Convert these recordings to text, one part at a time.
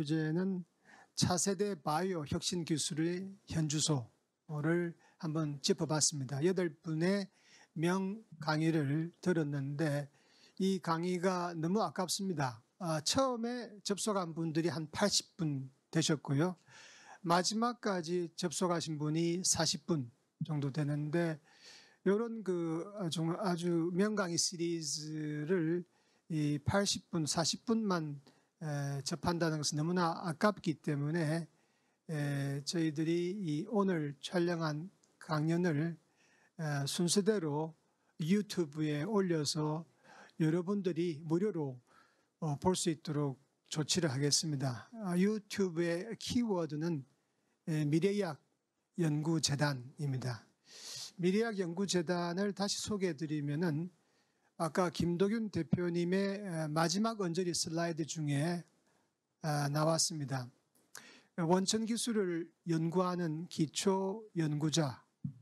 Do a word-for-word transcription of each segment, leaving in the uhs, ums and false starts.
주제는 차세대 바이오 혁신 기술의 현주소를 한번 짚어봤습니다. 여덟 분의 명 강의를 들었는데 이 강의가 너무 아깝습니다. 아, 처음에 접속한 분들이 한 팔십 분 되셨고요. 마지막까지 접속하신 분이 사십 분 정도 되는데 이런 그 아주, 아주 명강의 시리즈를 이 팔십 분, 사십 분만 에, 접한다는 것은 너무나 아깝기 때문에 에, 저희들이 이 오늘 촬영한 강연을 에, 순서대로 유튜브에 올려서 여러분들이 무료로 어, 볼 수 있도록 조치를 하겠습니다. 아, 유튜브의 키워드는 에, 미래의학 연구재단입니다. 미래의학 연구재단을 다시 소개해 드리면은 아까 김도균 대표님의 마지막 언저리 슬라이드 중에 나왔습니다. 원천 기술을 연구하는 기초 연구자하고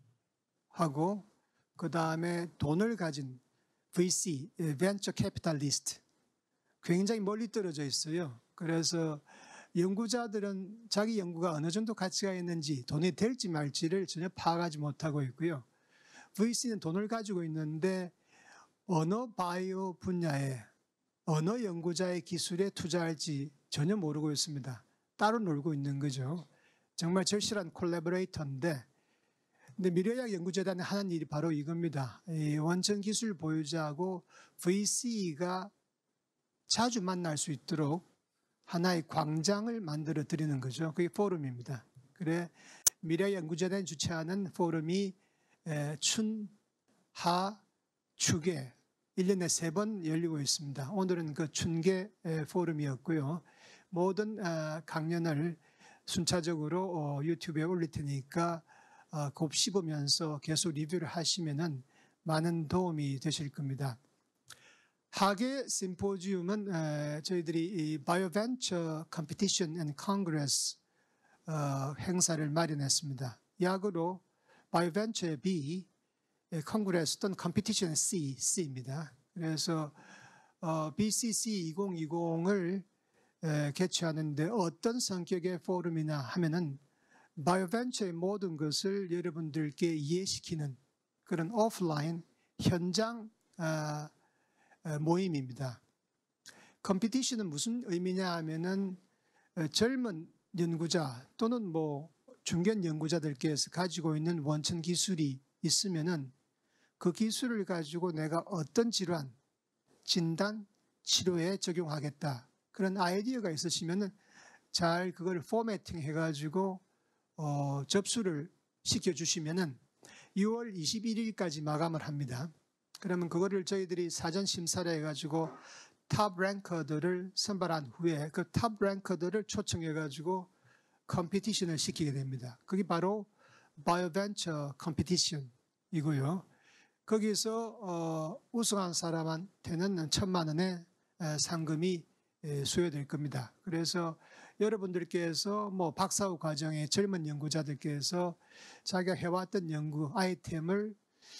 그 다음에 돈을 가진 브이씨, 벤처 캐피탈리스트 굉장히 멀리 떨어져 있어요. 그래서 연구자들은 자기 연구가 어느 정도 가치가 있는지 돈이 될지 말지를 전혀 파악하지 못하고 있고요. 브이씨는 돈을 가지고 있는데 어느 바이오 분야에 어느 연구자의 기술에 투자할지 전혀 모르고 있습니다. 따로 놀고 있는 거죠. 정말 절실한 콜래보레이터인데 근데 미래의학 연구재단이 하는 일이 바로 이겁니다. 이 원천 기술 보유자하고 브이씨가 자주 만날 수 있도록 하나의 광장을 만들어 드리는 거죠. 그게 포럼입니다. 그래 미래의학 연구재단이 주최하는 포럼이 춘, 하, 추계 일 년에 세 번 열리고 있습니다. 오늘은 그 춘계 포럼이었고요. 모든 강연을 순차적으로 유튜브에 올릴 테니까 곱씹으면서 계속 리뷰를 하시면은 많은 도움이 되실 겁니다. 하계 심포지움은 저희들이 바이오벤처 컴피티션 앤 컨그레스 행사를 마련했습니다. 약으로 바이오벤처의 B, 컨그레스 또는 컴피티션의 C, C입니다. 그래서 어, 비씨씨 이천이십을 에, 개최하는데 어떤 성격의 포럼이나 하면은 바이오벤처의 모든 것을 여러분들께 이해시키는 그런 오프라인 현장 아, 아, 모임입니다. 컴피티션은 무슨 의미냐 하면은 어, 젊은 연구자 또는 뭐 중견 연구자들께서 가지고 있는 원천 기술이 있으면은 그 기술을 가지고 내가 어떤 질환, 진단, 치료에 적용하겠다. 그런 아이디어가 있으시면은 잘 그걸 포매팅 해가지고 어, 접수를 시켜주시면은 유월 이십일일까지 마감을 합니다. 그러면 그거를 저희들이 사전 심사를 해가지고 탑 랭커들을 선발한 후에 그 탑 랭커들을 초청해가지고 컴피티션을 시키게 됩니다. 그게 바로 바이오벤처 컴피티션이고요. 거기서 어, 우승한 사람한테는 천만 원의 상금이 수여될 겁니다. 그래서 여러분들께서 뭐 박사후 과정의 젊은 연구자들께서 자기가 해왔던 연구 아이템을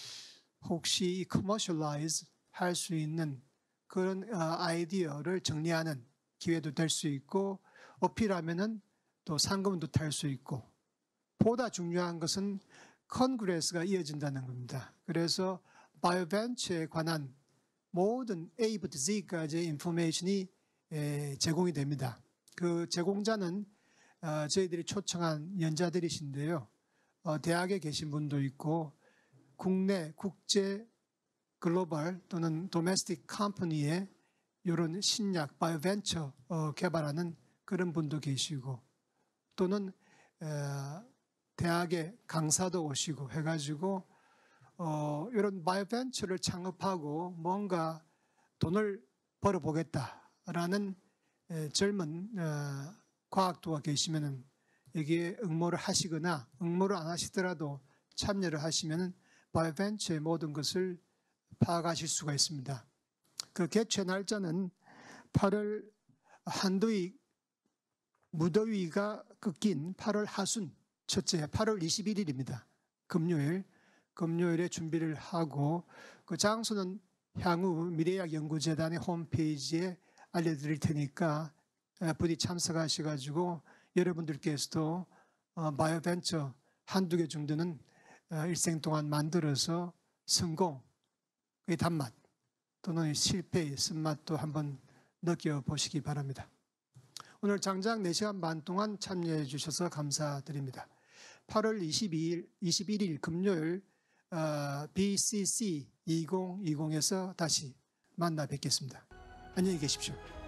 혹시 커머셜라이즈 할 수 있는 그런 아이디어를 정리하는 기회도 될 수 있고 어필하면은 또 상금도 탈 수 있고 보다 중요한 것은 컨그레스가 이어진다는 겁니다. 그래서 바이오벤처에 관한 모든 A부터 Z까지의 인포메이션이 제공이 됩니다. 그 제공자는 저희들이 초청한 연자들이신데요. 대학에 계신 분도 있고 국내, 국제, 글로벌 또는 도메스틱 컴퍼니에 이런 신약 바이오벤처 개발하는 그런 분도 계시고 또는 대학에 강사도 오시고 해가지고 어, 이런 바이오벤처를 창업하고 뭔가 돈을 벌어보겠다라는 에, 젊은 어, 과학도가 계시면은 여기에 응모를 하시거나 응모를 안 하시더라도 참여를 하시면은 바이오벤처의 모든 것을 파악하실 수가 있습니다. 그 개최 날짜는 팔월 한더위 무더위가 꺾인 팔월 하순 첫째 팔월 이십일일입니다. 금요일, 금요일에 준비를 하고 그 장소는 향후 미래의학 연구재단의 홈페이지에 알려드릴 테니까 부디 참석하셔가지고 여러분들께서도 어, 바이오벤처 한두 개 정도는 어, 일생 동안 만들어서 성공의 단맛 또는 실패의 쓴맛도 한번 느껴보시기 바랍니다. 오늘 장장 네 시간 반 동안 참여해 주셔서 감사드립니다. 팔월 이십이일, 이십일일 금요일 어, 비씨씨 이천이십에서 다시 만나 뵙겠습니다. 안녕히 계십시오.